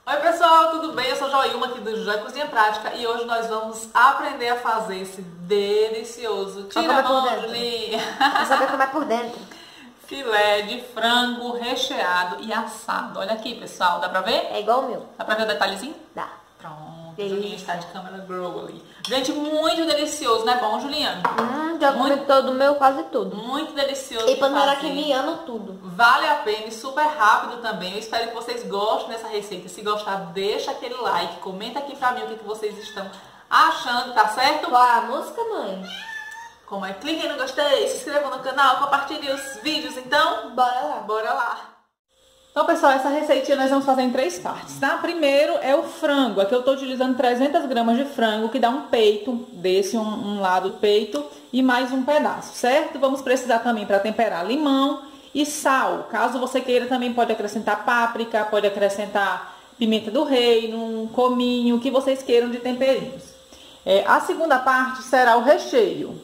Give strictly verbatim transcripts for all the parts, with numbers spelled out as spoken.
Oi pessoal, tudo bem? Eu sou Joilma aqui do Joia Cozinha Prática e hoje nós vamos aprender a fazer esse delicioso tira a mão, Julinha. Quer saber como é por dentro? Filé de frango recheado e assado. Olha aqui, pessoal, dá pra ver? É igual o meu. Dá pra ver o detalhezinho? Dá. Pronto, Delícia. Julinha está de câmera grow ali. Gente, muito delicioso, não é bom, Julinha? Hum, já comi muito, todo o meu, quase tudo. Muito delicioso. E panela de que me ama tudo. Vale a pena e super rápido também. Eu espero que vocês gostem dessa receita. Se gostar, deixa aquele like. Comenta aqui pra mim o que, que vocês estão achando, tá certo? Qual a música, mãe? Como é? Cliquem no gostei, se inscrevam no canal, compartilhem os vídeos, então? Bora lá. Bora lá. Então, pessoal, essa receitinha nós vamos fazer em três partes, tá? Primeiro é o frango. Aqui eu tô utilizando trezentas gramas de frango, que dá um peito desse, um, um lado do peito e mais um pedaço, certo? Vamos precisar também para temperar limão e sal. Caso você queira, também pode acrescentar páprica, pode acrescentar pimenta do reino, um cominho, o que vocês queiram de temperinhos. É, a segunda parte será o recheio.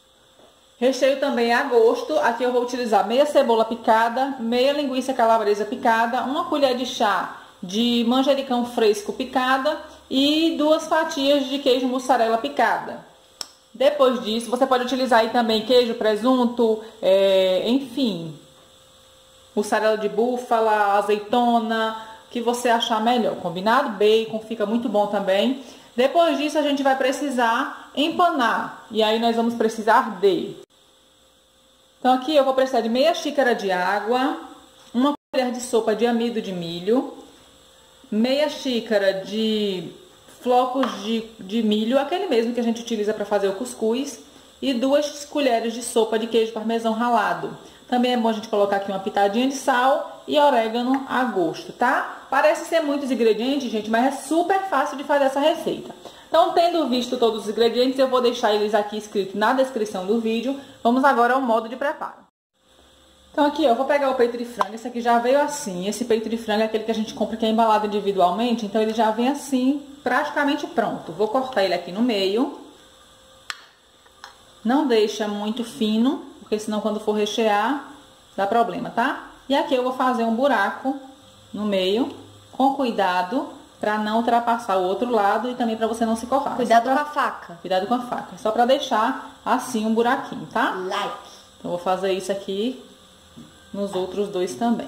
Recheio também é a gosto. Aqui eu vou utilizar meia cebola picada, meia linguiça calabresa picada, uma colher de chá de manjericão fresco picada e duas fatias de queijo mussarela picada. Depois disso, você pode utilizar aí também queijo, presunto, é, enfim, mussarela de búfala, azeitona, que você achar melhor, combinado? Bacon, fica muito bom também. Depois disso, a gente vai precisar empanar, e aí nós vamos precisar de... Então aqui eu vou precisar de meia xícara de água, uma colher de sopa de amido de milho, meia xícara de flocos de, de milho, aquele mesmo que a gente utiliza para fazer o cuscuz, e duas colheres de sopa de queijo parmesão ralado. Também é bom a gente colocar aqui uma pitadinha de sal e orégano a gosto, tá? Parece ser muitos ingredientes, gente, mas é super fácil de fazer essa receita. Então, tendo visto todos os ingredientes, eu vou deixar eles aqui escritos na descrição do vídeo. Vamos agora ao modo de preparo. Então, aqui eu vou pegar o peito de frango. Esse aqui já veio assim. Esse peito de frango é aquele que a gente compra que é embalado individualmente. Então, ele já vem assim, praticamente pronto. Vou cortar ele aqui no meio. Não deixa muito fino, porque senão quando for rechear, dá problema, tá? E aqui eu vou fazer um buraco no meio, com cuidado, para não ultrapassar o outro lado e também para você não se cortar. Cuidado pra... com a faca. Cuidado com a faca. Só para deixar assim um buraquinho, tá? Like. Então, vou fazer isso aqui nos outros dois também.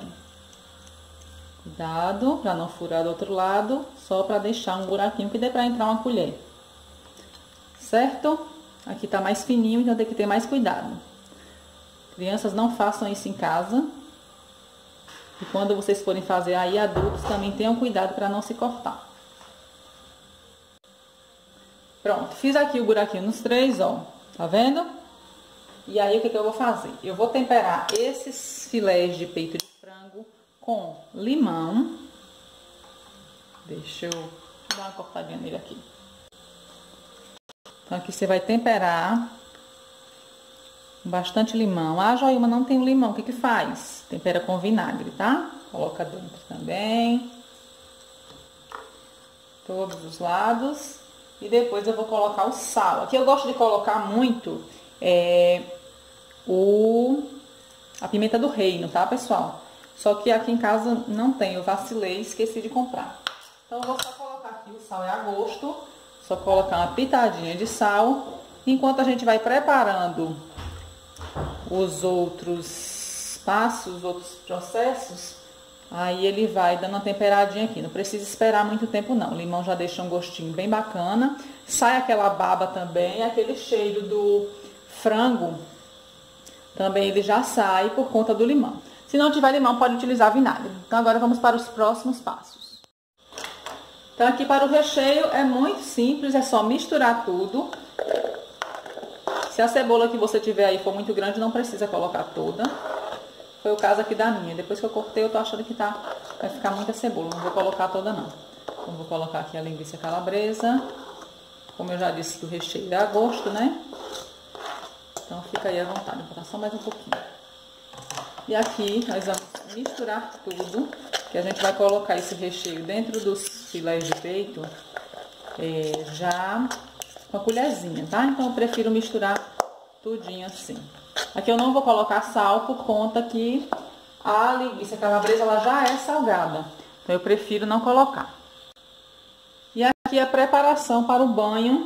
Cuidado para não furar do outro lado, só para deixar um buraquinho que dê para entrar uma colher. Certo? Aqui tá mais fininho, então tem que ter mais cuidado. Crianças, não façam isso em casa. E quando vocês forem fazer aí, adultos, também tenham cuidado para não se cortar. Pronto, fiz aqui o buraquinho nos três, ó. Tá vendo? E aí, o que que eu vou fazer? Eu vou temperar esses filés de peito de frango com limão. Deixa eu dar uma cortadinha nele aqui. Então, aqui você vai temperar bastante limão. Ah, Joilma, não tem limão. O que que faz? Tempera com vinagre, tá? Coloca dentro também. Todos os lados. E depois eu vou colocar o sal. Aqui eu gosto de colocar muito é, o, a pimenta do reino, tá, pessoal? Só que aqui em casa não tem. Eu vacilei e esqueci de comprar. Então eu vou só colocar aqui o sal é a gosto. Só colocar uma pitadinha de sal. Enquanto a gente vai preparando os outros passos, os outros processos, aí ele vai dando uma temperadinha aqui. Não precisa esperar muito tempo não. O limão já deixa um gostinho bem bacana. Sai aquela baba também, aquele cheiro do frango também ele já sai por conta do limão. Se não tiver limão, pode utilizar vinagre. Então agora vamos para os próximos passos. Então aqui para o recheio é muito simples, é só misturar tudo. Se a cebola que você tiver aí for muito grande, não precisa colocar toda. Foi o caso aqui da minha. Depois que eu cortei, eu tô achando que tá, vai ficar muita cebola. Não vou colocar toda, não. Então, vou colocar aqui a linguiça calabresa. Como eu já disse que o recheio é a gosto, né? Então, fica aí à vontade. Vou botar só mais um pouquinho. E aqui, nós vamos misturar tudo. Que a gente vai colocar esse recheio dentro dos filés de peito. É, já... com a colherzinha, tá? Então, eu prefiro misturar tudinho assim. Aqui eu não vou colocar sal por conta que a linguiça calabresa ela já é salgada. Então, eu prefiro não colocar. aqui é a preparação para o banho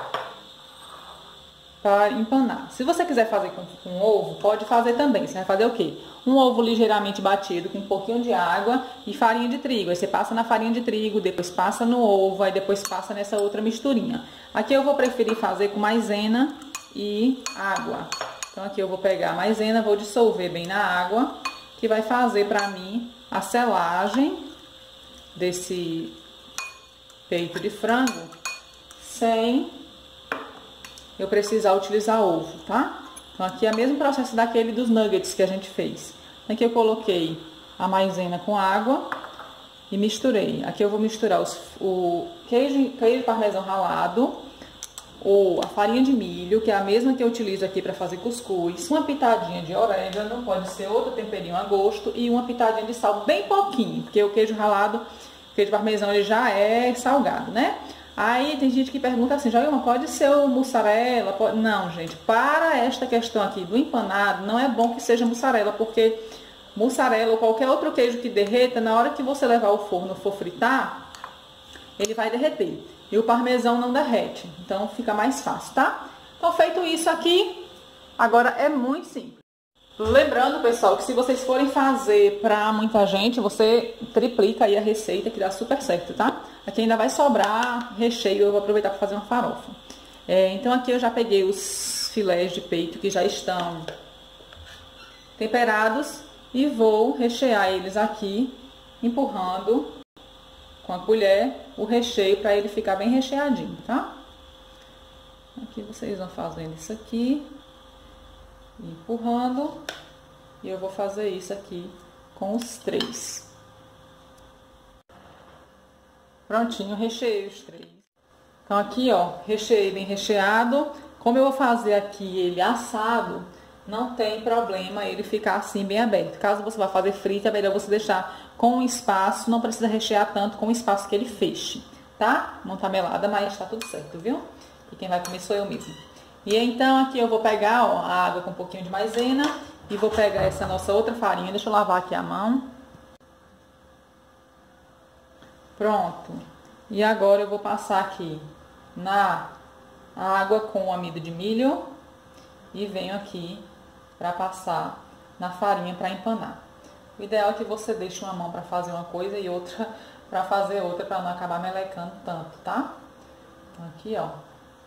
para empanar. Se você quiser fazer com, com ovo, pode fazer também. Você vai fazer o quê? Um ovo ligeiramente batido com um pouquinho de água e farinha de trigo. Aí você passa na farinha de trigo, depois passa no ovo, aí depois passa nessa outra misturinha. Aqui eu vou preferir fazer com maisena e água. Então aqui eu vou pegar a maisena, vou dissolver bem na água, que vai fazer para mim a selagem desse peito de frango sem eu precisar utilizar ovo, tá? Então aqui é o mesmo processo daquele dos nuggets que a gente fez. Aqui eu coloquei a maisena com água e misturei. Aqui eu vou misturar os, o queijo, queijo parmesão ralado, ou a farinha de milho, que é a mesma que eu utilizo aqui para fazer cuscuz, uma pitadinha de orégano, pode ser outro temperinho a gosto, e uma pitadinha de sal, bem pouquinho, porque o queijo ralado, o queijo parmesão, ele já é salgado, né? Aí tem gente que pergunta assim, Joelma, pode ser o mussarela? Pode... Não, gente, para esta questão aqui do empanado, não é bom que seja mussarela, porque mussarela ou qualquer outro queijo que derreta, na hora que você levar ao forno for fritar, ele vai derreter. E o parmesão não derrete, então fica mais fácil, tá? Então, feito isso aqui, agora é muito simples. Lembrando, pessoal, que se vocês forem fazer pra muita gente, você triplica aí a receita, que dá super certo, tá? Aqui ainda vai sobrar recheio, eu vou aproveitar para fazer uma farofa. É, então aqui eu já peguei os filés de peito que já estão temperados e vou rechear eles aqui, empurrando com a colher o recheio para ele ficar bem recheadinho, tá? Aqui vocês vão fazendo isso aqui, empurrando, e eu vou fazer isso aqui com os três. Prontinho, recheei os três. Então aqui, ó, recheei bem recheado. Como eu vou fazer aqui ele assado, não tem problema ele ficar assim bem aberto. Caso você vá fazer frito, é melhor você deixar com espaço, não precisa rechear tanto com o espaço que ele feche, tá? Não tá melada, mas tá tudo certo, viu? E quem vai comer sou eu mesmo. E então aqui eu vou pegar, ó, a água com um pouquinho de maisena e vou pegar essa nossa outra farinha. Deixa eu lavar aqui a mão. Pronto. E agora eu vou passar aqui na água com o amido de milho e venho aqui para passar na farinha para empanar. O ideal é que você deixe uma mão para fazer uma coisa e outra para fazer outra, para não acabar melecando tanto, tá? Então aqui, ó.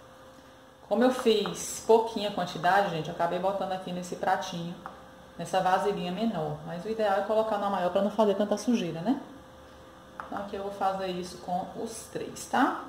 Como eu fiz pouquinha quantidade, gente, eu acabei botando aqui nesse pratinho, nessa vasilhinha menor. Mas o ideal é colocar na maior para não fazer tanta sujeira, né? Então aqui eu vou fazer isso com os três, tá?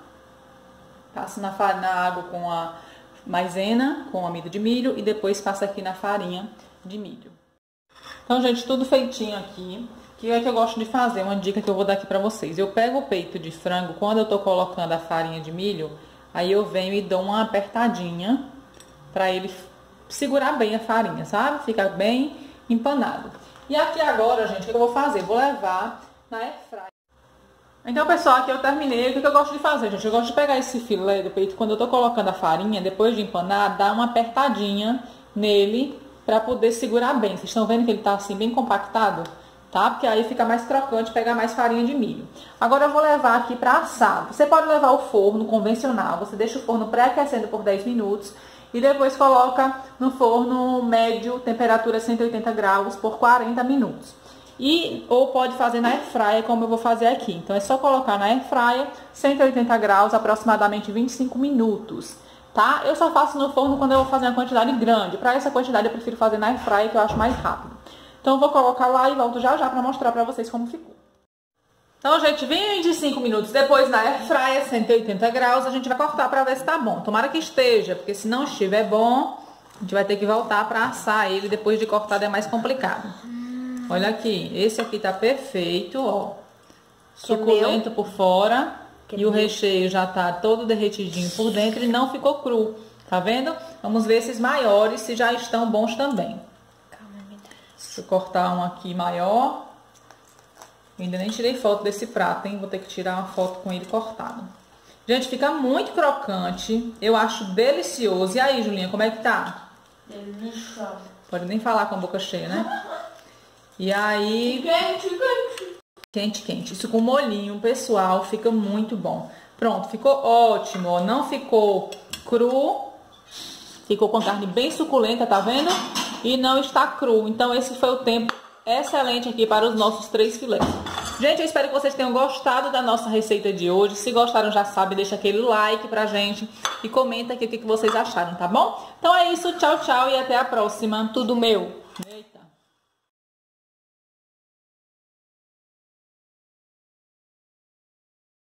Passo na, na água com a maisena, com o amido de milho e depois passo aqui na farinha de milho. Então, gente, tudo feitinho aqui. O que é que eu gosto de fazer? Uma dica que eu vou dar aqui pra vocês. Eu pego o peito de frango, quando eu tô colocando a farinha de milho, aí eu venho e dou uma apertadinha pra ele segurar bem a farinha, sabe? Fica bem empanado. E aqui agora, gente, o que eu vou fazer? Vou levar na airfryer. Então, pessoal, aqui eu terminei. O que eu gosto de fazer, gente? Eu gosto de pegar esse filé do peito, quando eu tô colocando a farinha, depois de empanar, dar uma apertadinha nele pra poder segurar bem. Vocês estão vendo que ele tá assim, bem compactado? Tá? Porque aí fica mais crocante, pegar mais farinha de milho. Agora eu vou levar aqui pra assar. Você pode levar ao forno convencional. Você deixa o forno pré-aquecendo por dez minutos e depois coloca no forno médio, temperatura cento e oitenta graus, por quarenta minutos. E, ou pode fazer na airfryer, como eu vou fazer aqui. Então, é só colocar na airfryer, cento e oitenta graus, aproximadamente vinte e cinco minutos, tá? Eu só faço no forno quando eu vou fazer uma quantidade grande. Para essa quantidade, eu prefiro fazer na airfryer, que eu acho mais rápido. Então, eu vou colocar lá e volto já já para mostrar para vocês como ficou. Então, gente, vinte e cinco minutos depois na airfryer, cento e oitenta graus, a gente vai cortar para ver se tá bom. Tomara que esteja, porque se não estiver bom, a gente vai ter que voltar para assar ele. Depois de cortado é mais complicado. Olha aqui, esse aqui tá perfeito, ó. Suculento por fora. E o recheio já tá todo derretidinho por dentro e não ficou cru. Tá vendo? Vamos ver esses maiores, se já estão bons também. Deixa eu cortar um aqui maior. Ainda nem tirei foto desse prato, hein? Vou ter que tirar uma foto com ele cortado. Gente, fica muito crocante. Eu acho delicioso. E aí, Julinha, como é que tá? Delicioso. Pode nem falar com a boca cheia, né? E aí... Quente, quente. Quente, quente. Isso com molhinho, pessoal, fica muito bom. Pronto, ficou ótimo, ó. Não ficou cru. Ficou com carne bem suculenta, tá vendo? E não está cru. Então esse foi o tempo excelente aqui para os nossos três filés. Gente, eu espero que vocês tenham gostado da nossa receita de hoje. Se gostaram, já sabe, deixa aquele like pra gente e comenta aqui o que vocês acharam, tá bom? Então é isso, tchau, tchau e até a próxima. Tudo meu. Eita.